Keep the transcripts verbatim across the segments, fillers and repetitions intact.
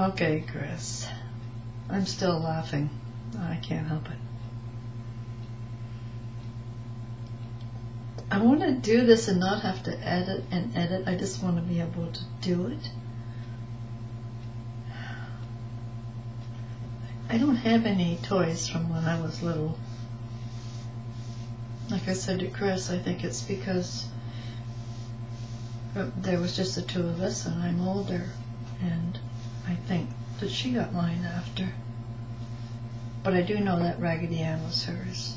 Okay, Chris. I'm still laughing. I can't help it. I want to do this and not have to edit and edit. I just want to be able to do it. I don't have any toys from when I was little. Like I said to Chris, I think it's because there was just the two of us and I'm older, and I think that she got mine after. But I do know that Raggedy Ann was hers.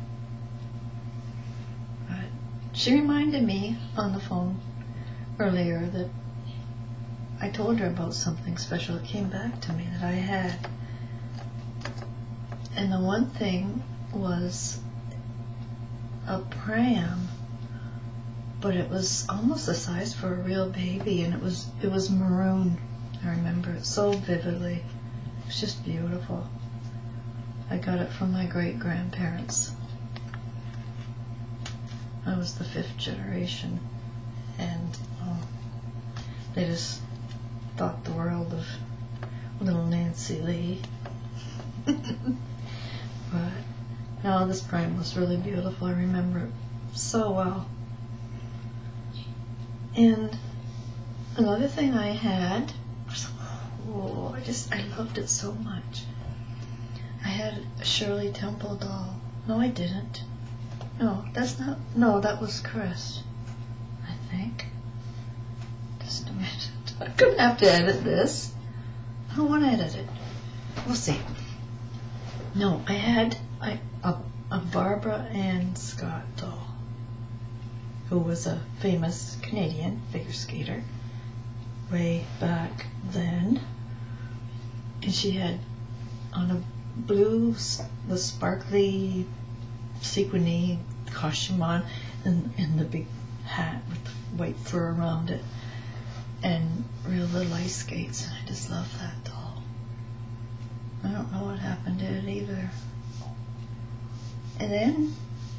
But she reminded me on the phone earlier that I told her about something special that came back to me that I had. And the one thing was a pram, but it was almost the size for a real baby, and it was it was maroon. I remember it so vividly. It's just beautiful. I got it from my great-grandparents. I was the fifth generation, and oh, they just thought the world of little Nancy Lee. But no, this pram was really beautiful. I remember it so well. And another thing I had was, oh, I just, I loved it so much. I had a Shirley Temple doll. No, I didn't. No, that's not, no, that was Chris, I think. Just a minute. I'm going to have to edit this. I don't want to edit it. We'll see. No, I had I, a, a Barbara Ann Scott doll, who was a famous Canadian figure skater way back then. And she had on a blue, the sparkly, sequiny costume on, and, and the big hat with the white fur around it, and real little ice skates. And I just love that doll. I don't know what happened to it either. And then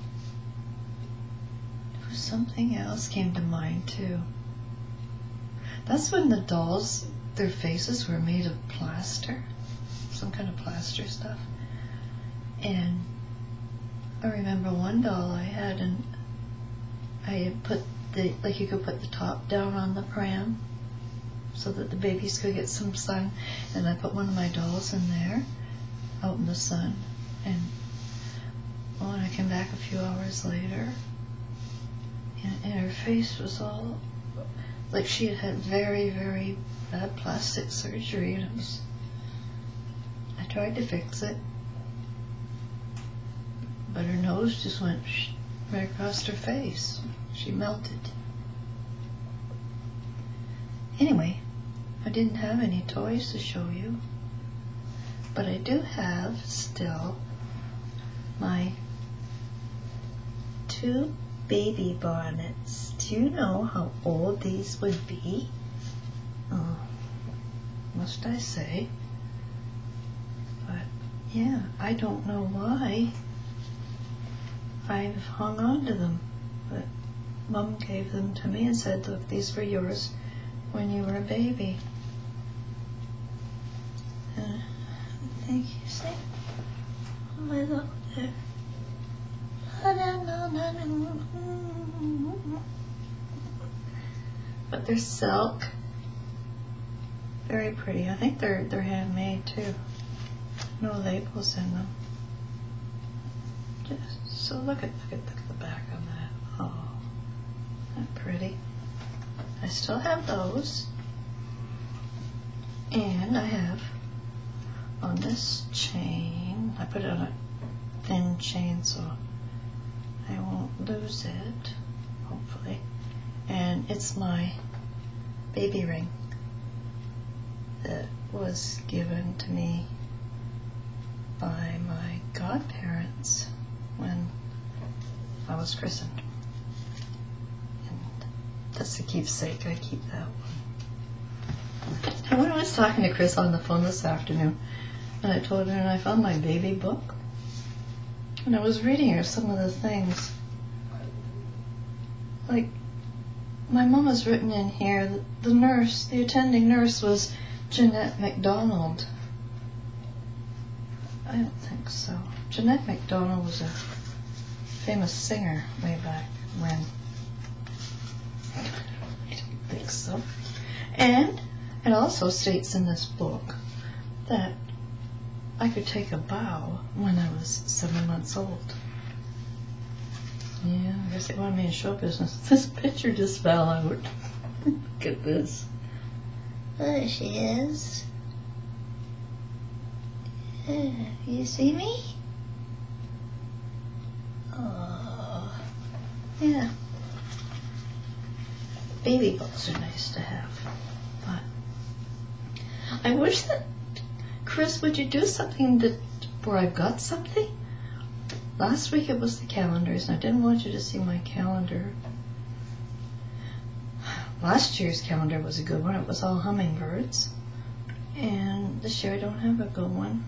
there was something else came to mind too. That's when the dolls, their faces were made of plaster, some kind of plaster stuff. And I remember one doll I had, and I had put the, like you could put the top down on the pram so that the babies could get some sun, and I put one of my dolls in there out in the sun. And when I came back a few hours later, and, and her face was all like she had had very, very bad plastic surgery, and it was, I tried to fix it, but her nose just went right across her face. She melted. Anyway, I didn't have any toys to show you, but I do have still my two baby bonnets. Do you know how old these would be? Oh, must I say? But yeah, I don't know why I've hung on to them, but Mom gave them to me and said, look, these were yours when you were a baby. Uh, thank you. See? Oh my God, there. But they're silk. Very pretty. I think they're they're handmade too. No labels in them. Just so look at look at look at the back on that. Oh, isn't that pretty? I still have those. And I have on this chain, I put it on a thin chain so I won't lose it, hopefully. And it's my baby ring that was given to me by my godparents when I was christened. And that's a keepsake. I keep that one. And when I was talking to Chris on the phone this afternoon, and I told her, and I found my baby book, and I was reading her some of the things. Like, my mom has written in here that the nurse, the attending nurse, was Jeanette MacDonald. I don't think so. Jeanette MacDonald was a famous singer way back when. I don't think so. And it also states in this book that I could take a bow when I was seven months old. Yeah, I guess they wanted me in show business. This picture just fell out. Look at this. There she is. Yeah, you see me? Oh, yeah. Baby books are nice to have, but I wish that, Chris, would you do something that where I've got something? Last week it was the calendars, and I didn't want you to see my calendar. Last year's calendar was a good one. It was all hummingbirds. And this year I don't have a good one.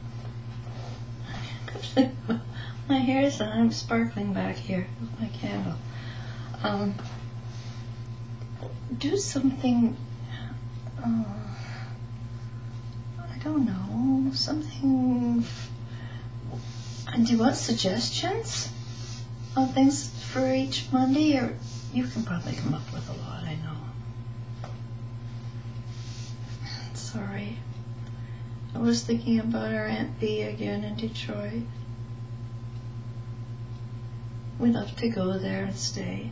My hair is I'm sparkling back here with my candle. Um, do something, uh, I don't know, something. Do you want suggestions on things for each Monday? Or you can probably come up with a lot, I know. Sorry. I was thinking about our Aunt Bee again in Detroit. We'd love to go there and stay.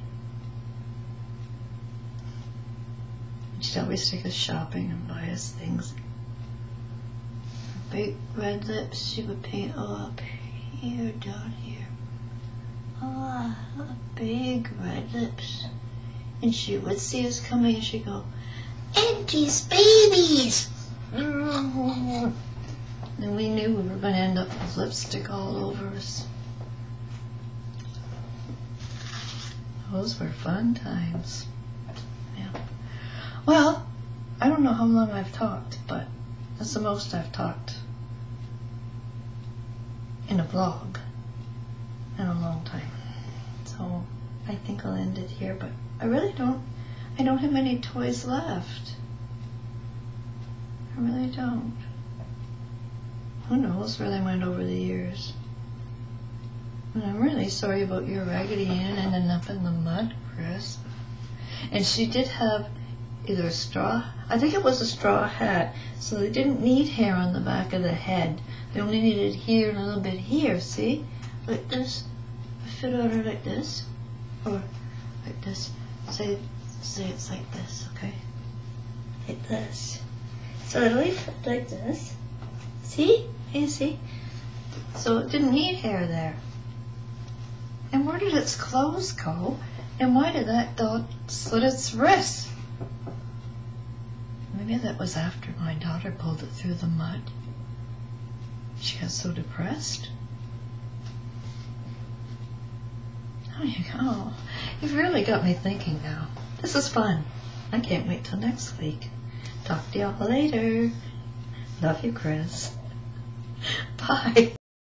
She'd always take us shopping and buy us things. Big red lips she would paint all up here, down here. Ah, big red lips. And she would see us coming and she'd go, Auntie's babies! And we knew we were going to end up with lipstick all over us. Those were fun times. Yeah. Well, I don't know how long I've talked, but that's the most I've talked in a vlog in a long time. So I think I'll end it here, but I really don't, I don't have many toys left. I really don't. Who knows where they went over the years. And I'm really sorry about your Raggedy Ann ending up in the mud, Chris. And she did have either a straw, I think it was a straw hat, so they didn't need hair on the back of the head. They only needed here and a little bit here, see? Like this. I fit on her like this. Or like this. Say, say it's like this, okay? Like this. So it'll be like this. See? You see? So it didn't need hair there. And where did its clothes go? And why did that dog slit its wrist? Maybe that was after my daughter pulled it through the mud. She got so depressed. Oh, you go. You've really got me thinking now. This is fun. I can't wait till next week. Talk to y'all later. Love you, Chris. Bye.